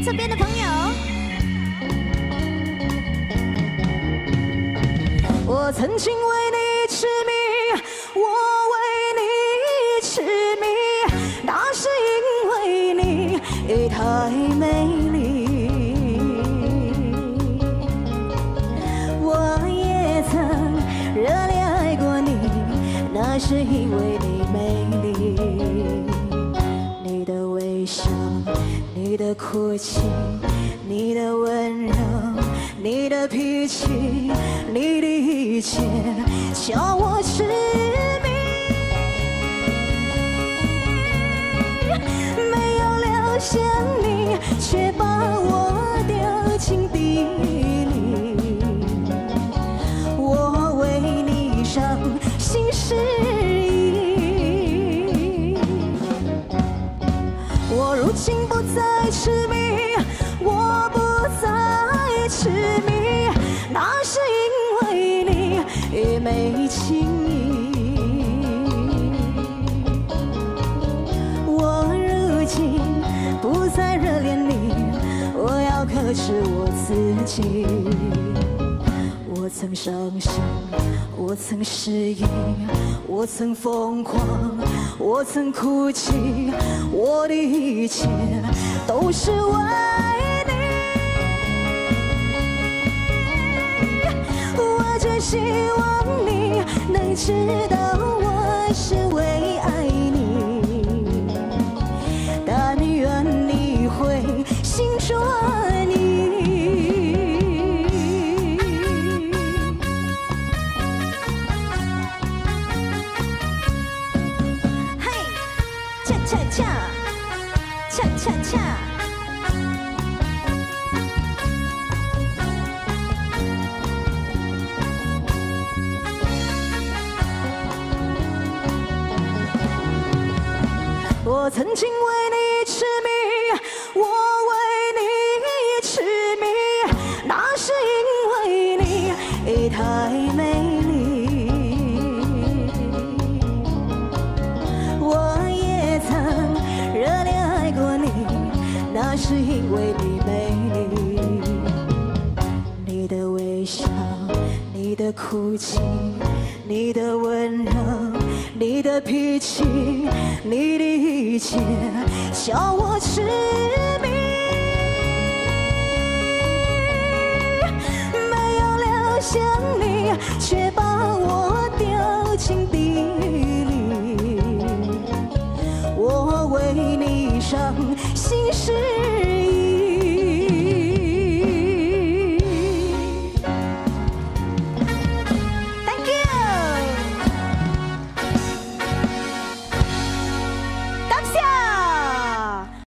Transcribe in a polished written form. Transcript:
这边的朋友，我曾经为你痴迷，我为你痴迷，那是因为你太美丽。我也曾热烈爱过你，那是因为你美丽。你的微笑，你的哭泣，你的温柔，你的脾气，你的一切，叫我痴迷。没有留下你，却把我丢进地里。我为你伤心失忆。我如今不再痴迷，我不再痴迷，那是因为你没情意。我如今不再热恋你，我要克制我自己。我曾伤心，我曾失忆，我曾疯狂，我曾哭泣，我的一切都是为你。我只希望你能知道我是为爱你，但愿你会心说你。恰恰恰恰恰，我曾经为你痴迷，我为你痴迷，那是因为你太美丽。那是因为你美丽，你的微笑，你的哭泣，你的温柔，你的脾气，你的一切，叫我痴迷。没有留下你，却把我丢进地里。我为你伤心失